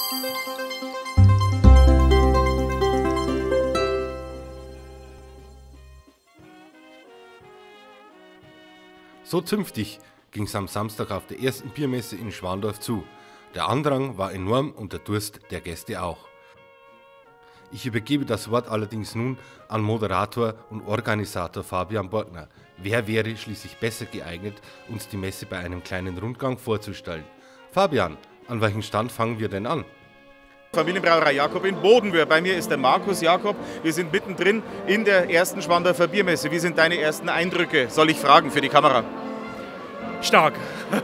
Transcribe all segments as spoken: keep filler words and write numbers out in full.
So zünftig ging es am Samstag auf der ersten Biermesse in Schwandorf zu. Der Andrang war enorm und der Durst der Gäste auch. Ich übergebe das Wort allerdings nun an Moderator und Organisator Fabian Borgner. Wer wäre schließlich besser geeignet, uns die Messe bei einem kleinen Rundgang vorzustellen? Fabian, an welchem Stand fangen wir denn an? Familienbrauerei Jakob in Bodenwöhr. Bei mir ist der Markus Jakob. Wir sind mittendrin in der ersten Schwandorfer Biermesse. Wie sind deine ersten Eindrücke? Soll ich fragen für die Kamera? Stark.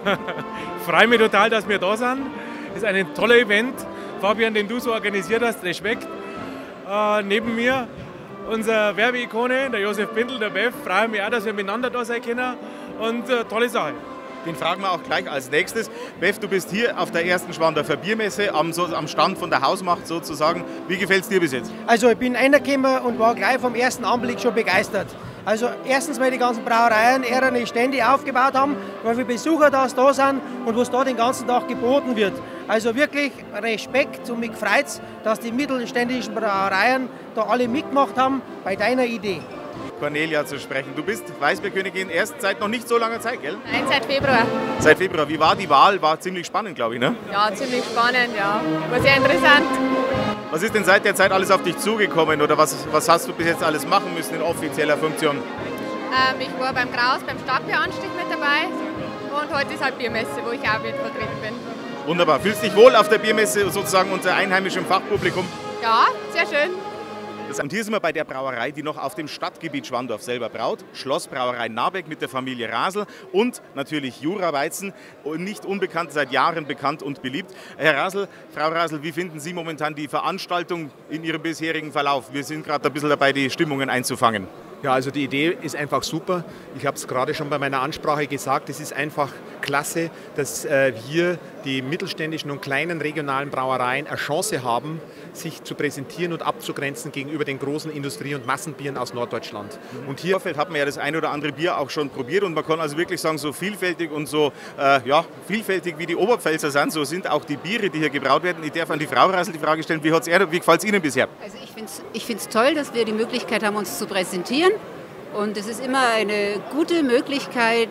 Ich freue mich total, dass wir da sind. Es ist ein toller Event. Fabian, den du so organisiert hast, Respekt. Äh, neben mir unsere Werbeikone, der Josef Bindel, der Bev. Freue mich auch, dass wir miteinander da sein können. Und äh, tolle Sache. Den fragen wir auch gleich als nächstes. Bev, du bist hier auf der ersten Schwandorfer Biermesse, am, so, am Stand von der Hausmacht sozusagen. Wie gefällt es dir bis jetzt? Also ich bin reingekommen und war gleich vom ersten Anblick schon begeistert. Also erstens, weil die ganzen Brauereien ihre Stände aufgebaut haben, weil viele Besucher da sind und was da den ganzen Tag geboten wird. Also wirklich Respekt und mich freut es, dass die mittelständischen Brauereien da alle mitgemacht haben bei deiner Idee. Cornelia zu sprechen. Du bist Weißbierkönigin erst seit noch nicht so langer Zeit, gell? Nein, seit Februar. Seit Februar. Wie war die Wahl? War ziemlich spannend, glaube ich, ne? Ja, ziemlich spannend, ja. War sehr interessant. Was ist denn seit der Zeit alles auf dich zugekommen oder was, was hast du bis jetzt alles machen müssen in offizieller Funktion? Ähm, ich war beim Graus, beim Stadtbieranstich mit dabei und heute ist halt Biermesse, wo ich auch mit vertreten bin. Wunderbar. Fühlst du dich wohl auf der Biermesse sozusagen unter einheimischem Fachpublikum? Ja, sehr schön. Und hier sind wir bei der Brauerei, die noch auf dem Stadtgebiet Schwandorf selber braut. Schlossbrauerei Nabeck mit der Familie Rasel und natürlich Jura-Weizen, nicht unbekannt, seit Jahren bekannt und beliebt. Herr Rasel, Frau Rasel, wie finden Sie momentan die Veranstaltung in Ihrem bisherigen Verlauf? Wir sind gerade ein bisschen dabei, die Stimmungen einzufangen. Ja, also die Idee ist einfach super. Ich habe es gerade schon bei meiner Ansprache gesagt, es ist einfach klasse, dass äh, hier die mittelständischen und kleinen regionalen Brauereien eine Chance haben, sich zu präsentieren und abzugrenzen gegenüber den großen Industrie- und Massenbieren aus Norddeutschland. Und hier hat man ja das ein oder andere Bier auch schon probiert und man kann also wirklich sagen, so vielfältig und so äh, ja, vielfältig wie die Oberpfälzer sind, so sind auch die Biere, die hier gebraut werden. Ich darf an die Frau Rasel die Frage stellen, wie, wie gefällt es Ihnen bisher? Also ich finde es ich find's toll, dass wir die Möglichkeit haben, uns zu präsentieren. Und es ist immer eine gute Möglichkeit,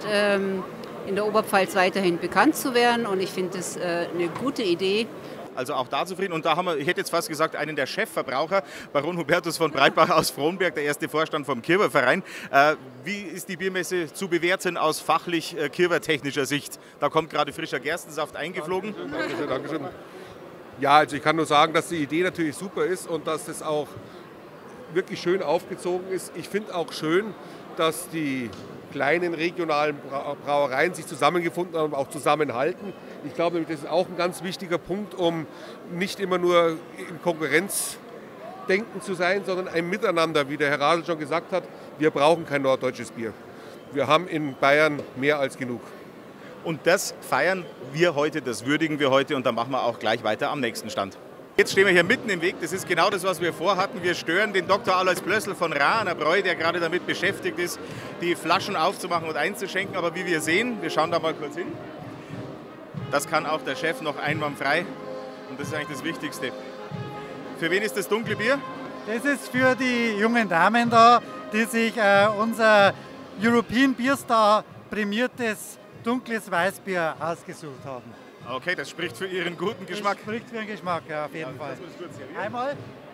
in der Oberpfalz weiterhin bekannt zu werden. Und ich finde das eine gute Idee. Also auch da zufrieden. Und da haben wir, ich hätte jetzt fast gesagt, einen der Chefverbraucher, Baron Hubertus von Breitbach aus Frohnberg, der erste Vorstand vom Kirwerverein. Wie ist die Biermesse zu bewerten aus fachlich kirwertechnischer Sicht? Da kommt gerade frischer Gerstensaft eingeflogen. Dankeschön, Dankeschön. Ja, also ich kann nur sagen, dass die Idee natürlich super ist und dass das auch wirklich schön aufgezogen ist. Ich finde auch schön, dass die kleinen regionalen Brauereien sich zusammengefunden haben und auch zusammenhalten. Ich glaube, das ist auch ein ganz wichtiger Punkt, um nicht immer nur in Konkurrenzdenken zu sein, sondern ein Miteinander, wie der Herr Rasel schon gesagt hat. Wir brauchen kein norddeutsches Bier. Wir haben in Bayern mehr als genug. Und das feiern wir heute, das würdigen wir heute und dann machen wir auch gleich weiter am nächsten Stand. Jetzt stehen wir hier mitten im Weg, das ist genau das, was wir vorhatten. Wir stören den Doktor Alois Blössl von Rahner Bräu, der gerade damit beschäftigt ist, die Flaschen aufzumachen und einzuschenken. Aber wie wir sehen, wir schauen da mal kurz hin, das kann auch der Chef noch einwandfrei und das ist eigentlich das Wichtigste. Für wen ist das dunkle Bier? Das ist für die jungen Damen da, die sich äh, unser European Beer Star prämiertes dunkles Weißbier ausgesucht haben. Okay, das spricht für Ihren guten Geschmack. Das spricht für Ihren Geschmack, ja, auf jeden ja, Fall. Einmal,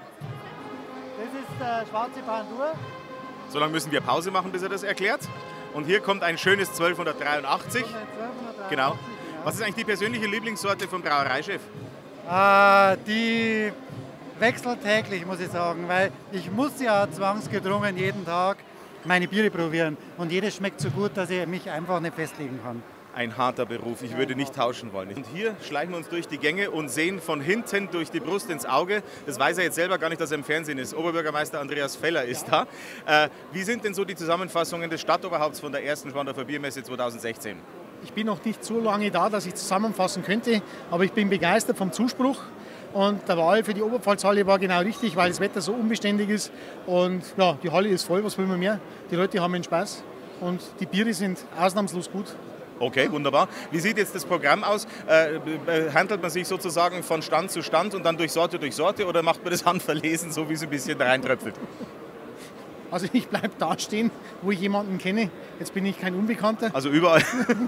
das ist der schwarze Pandur. So lange müssen wir Pause machen, bis er das erklärt. Und hier kommt ein schönes zwölfhundertdreiundachtzig. zwölfhundertdreiundachtzig genau. genau. Was ist eigentlich die persönliche Lieblingssorte vom Brauereichef? Äh, die wechselt täglich, muss ich sagen, weil ich muss ja zwangsgedrungen jeden Tag meine Biere probieren. Und jedes schmeckt so gut, dass ich mich einfach nicht festlegen kann. Ein harter Beruf, ich würde nicht tauschen wollen. Und hier schleichen wir uns durch die Gänge und sehen von hinten durch die Brust ins Auge, das weiß er jetzt selber gar nicht, dass er im Fernsehen ist, Oberbürgermeister Andreas Feller ist da. Äh, wie sind denn so die Zusammenfassungen des Stadtoberhaupts von der ersten Schwandorfer Biermesse zweitausendsechzehn? Ich bin noch nicht so lange da, dass ich zusammenfassen könnte, aber ich bin begeistert vom Zuspruch. Und der Wahl für die Oberpfalzhalle war genau richtig, weil das Wetter so unbeständig ist. Und ja, die Halle ist voll, was will man mehr? Die Leute haben einen Spaß und die Biere sind ausnahmslos gut. Okay, wunderbar. Wie sieht jetzt das Programm aus? Äh, handelt man sich sozusagen von Stand zu Stand und dann durch Sorte durch Sorte oder macht man das handverlesen, so wie es ein bisschen da reintröpfelt? Also ich bleibe da stehen, wo ich jemanden kenne. Jetzt bin ich kein Unbekannter. Also überall?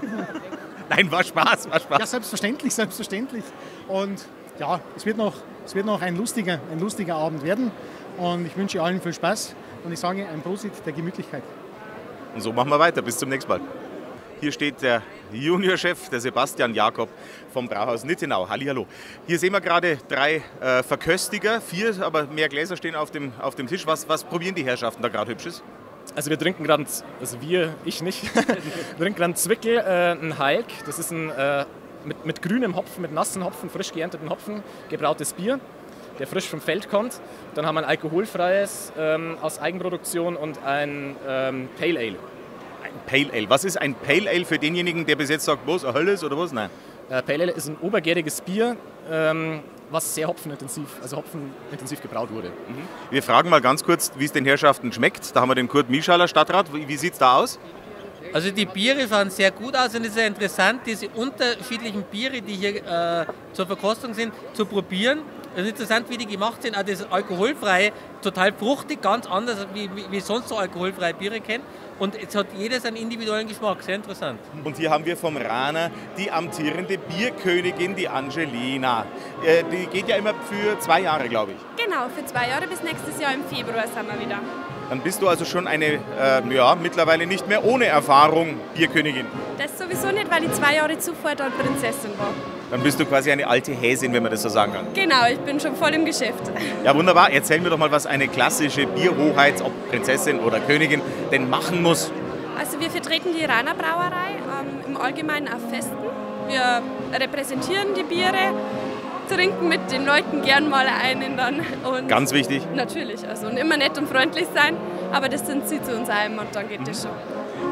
Nein, war Spaß, war Spaß. Ja, selbstverständlich, selbstverständlich. Und ja, es wird noch, es wird noch ein, lustiger, ein lustiger Abend werden. Und ich wünsche allen viel Spaß und ich sage ein Prosit der Gemütlichkeit. Und so machen wir weiter. Bis zum nächsten Mal. Hier steht der Juniorchef, der Sebastian Jakob vom Brauhaus Nittenau. Hallihallo. Hier sehen wir gerade drei äh, Verköstiger, vier, aber mehr Gläser stehen auf dem, auf dem Tisch. Was, was probieren die Herrschaften da gerade Hübsches? Also wir trinken gerade, also wir, ich nicht, wir trinken gerade einen Zwickel, äh, einen Halk. Das ist ein äh, mit, mit grünem Hopfen, mit nassen Hopfen, frisch geernteten Hopfen, gebrautes Bier, der frisch vom Feld kommt. Dann haben wir ein alkoholfreies ähm, aus Eigenproduktion und ein ähm, Pale Ale. Ein Pale Ale. Was ist ein Pale Ale für denjenigen, der bis jetzt sagt, was, eine Hölle ist oder was? Nein. Äh, Pale Ale ist ein obergäriges Bier, ähm, was sehr hopfenintensiv, also hopfenintensiv gebraut wurde. Mhm. Wir fragen mal ganz kurz, wie es den Herrschaften schmeckt. Da haben wir den Kurt Mischaler, Stadtrat. Wie, wie sieht es da aus? Also die Biere sahen sehr gut aus und es ist ja interessant, diese unterschiedlichen Biere, die hier äh, zur Verkostung sind, zu probieren. Es ist interessant, wie die gemacht sind. Auch das alkoholfreie, total fruchtig, ganz anders, wie, wie, wie sonst so alkoholfreie Biere kennt. Und es hat jedes einen individuellen Geschmack, sehr interessant. Und hier haben wir vom Raner die amtierende Bierkönigin, die Angelina. Äh, die geht ja immer für zwei Jahre, glaube ich. Genau, für zwei Jahre bis nächstes Jahr im Februar sind wir wieder. Dann bist du also schon eine, äh, ja, mittlerweile nicht mehr ohne Erfahrung Bierkönigin. Das sowieso nicht, weil ich zwei Jahre zuvor dort Prinzessin war. Dann bist du quasi eine alte Häsin, wenn man das so sagen kann. Genau, ich bin schon voll im Geschäft. Ja, wunderbar. Erzähl mir doch mal, was eine klassische Bierhoheit, ob Prinzessin oder Königin, denn machen muss. Also wir vertreten die Raner Brauerei ähm, im Allgemeinen auf Festen. Wir repräsentieren die Biere, trinken mit den Leuten gern mal einen dann. Und ganz wichtig. Natürlich, also und immer nett und freundlich sein, aber das sind sie zu uns einem und dann geht das schon.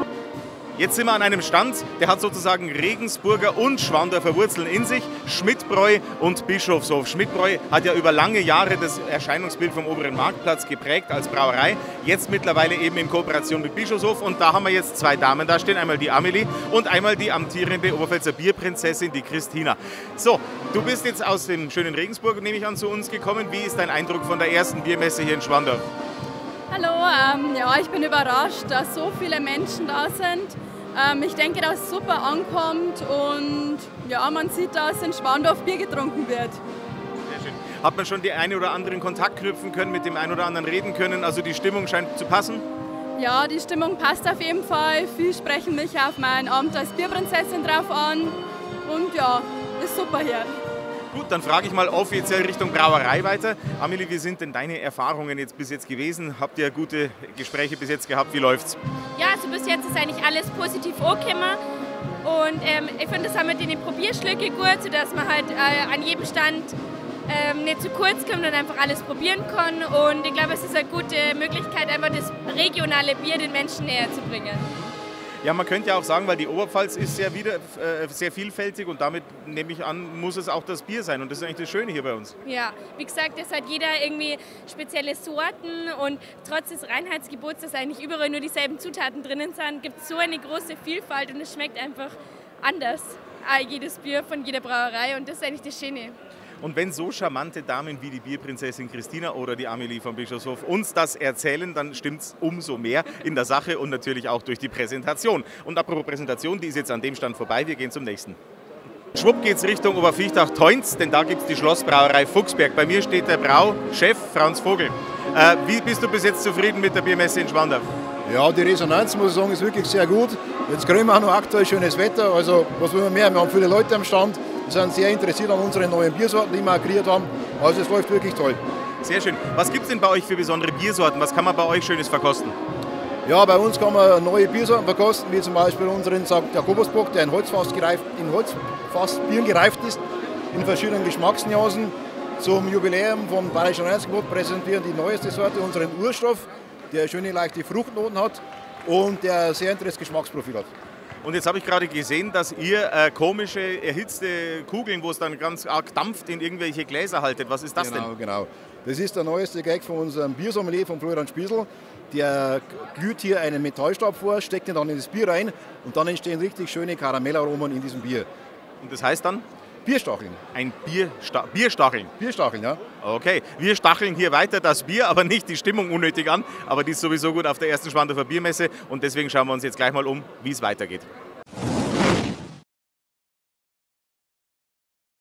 Jetzt sind wir an einem Stand, der hat sozusagen Regensburger und Schwandorfer Wurzeln in sich. Schmidtbräu und Bischofshof. Schmidtbräu hat ja über lange Jahre das Erscheinungsbild vom oberen Marktplatz geprägt als Brauerei. Jetzt mittlerweile eben in Kooperation mit Bischofshof. Und da haben wir jetzt zwei Damen da stehen. Einmal die Amelie und einmal die amtierende Oberpfälzer Bierprinzessin, die Christina. So, du bist jetzt aus dem schönen Regensburg, nehme ich an, zu uns gekommen. Wie ist dein Eindruck von der ersten Biermesse hier in Schwandorf? Hallo, ähm, ja, ich bin überrascht, dass so viele Menschen da sind. Ähm, ich denke, dass es super ankommt und ja, man sieht, dass in Schwandorf Bier getrunken wird. Sehr schön. Hat man schon die einen oder anderen Kontakt knüpfen können, mit dem einen oder anderen reden können? Also die Stimmung scheint zu passen? Ja, die Stimmung passt auf jeden Fall. Viele sprechen mich auf mein Amt als Bierprinzessin drauf an und ja, ist super hier. Gut, dann frage ich mal offiziell Richtung Brauerei weiter. Amelie, wie sind denn deine Erfahrungen jetzt bis jetzt gewesen? Habt ihr gute Gespräche bis jetzt gehabt? Wie läuft's? Ja, also bis jetzt ist eigentlich alles positiv angekommen. Und ähm, ich finde, das haben wir die Probierschlücke gut, sodass man halt äh, an jedem Stand ähm, nicht zu kurz kommt und einfach alles probieren kann. Und ich glaube, es ist eine gute Möglichkeit, einfach das regionale Bier den Menschen näher zu bringen. Ja, man könnte ja auch sagen, weil die Oberpfalz ist ja wieder äh, sehr vielfältig und damit, nehme ich an, muss es auch das Bier sein. Und das ist eigentlich das Schöne hier bei uns. Ja, wie gesagt, es hat jeder irgendwie spezielle Sorten und trotz des Reinheitsgebots, dass eigentlich überall nur dieselben Zutaten drinnen sind, gibt es so eine große Vielfalt und es schmeckt einfach anders, jedes Bier von jeder Brauerei und das ist eigentlich das Schöne. Und wenn so charmante Damen wie die Bierprinzessin Christina oder die Amelie von Bischofshof uns das erzählen, dann stimmt es umso mehr in der Sache und natürlich auch durch die Präsentation. Und apropos Präsentation, die ist jetzt an dem Stand vorbei, wir gehen zum nächsten. Schwupp geht's Richtung Oberviechtach-Teunz, denn da gibt es die Schlossbrauerei Fuchsberg. Bei mir steht der Brauchef Franz Vogel. Äh, wie bist du bis jetzt zufrieden mit der Biermesse in Schwandorf? Ja, die Resonanz, muss ich sagen, ist wirklich sehr gut. Jetzt kriegen wir auch noch aktuell schönes Wetter, also was wollen wir mehr? Wir haben viele Leute am Stand. Wir sind sehr interessiert an unseren neuen Biersorten, die wir auch kreiert haben. Also es läuft wirklich toll. Sehr schön. Was gibt es denn bei euch für besondere Biersorten? Was kann man bei euch Schönes verkosten? Ja, bei uns kann man neue Biersorten verkosten, wie zum Beispiel unseren Sankt Jakobusbock, der in Holzfass gereift, in Holzfassbieren gereift ist, in verschiedenen Geschmacksnuancen. Zum Jubiläum vom Bayerischen Reinheitsgebot präsentieren die neueste Sorte, unseren Urstoff, der schöne leichte Fruchtnoten hat und der sehr interessantes Geschmacksprofil hat. Und jetzt habe ich gerade gesehen, dass ihr äh, komische, erhitzte Kugeln, wo es dann ganz arg dampft, in irgendwelche Gläser haltet. Was ist das genau, denn? Genau, das ist der neueste Gag von unserem Biersommelier, von Florian Spiesel. der glüht hier einen Metallstab vor, steckt ihn dann in das Bier rein und dann entstehen richtig schöne Karamellaromen in diesem Bier. Und das heißt dann? Bierstacheln. Ein Biersta Bierstacheln? Bierstacheln, ja. Okay, wir stacheln hier weiter das Bier, aber nicht die Stimmung unnötig an. Aber die ist sowieso gut auf der ersten Schwandorfer Biermesse und deswegen schauen wir uns jetzt gleich mal um, wie es weitergeht.